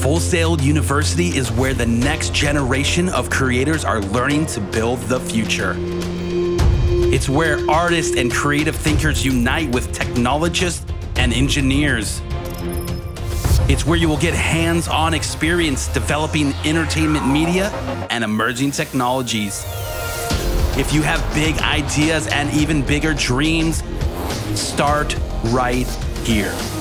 Full Sail University is where the next generation of creators are learning to build the future. It's where artists and creative thinkers unite with technologists and engineers. It's where you will get hands-on experience developing entertainment media and emerging technologies. If you have big ideas and even bigger dreams, start right here.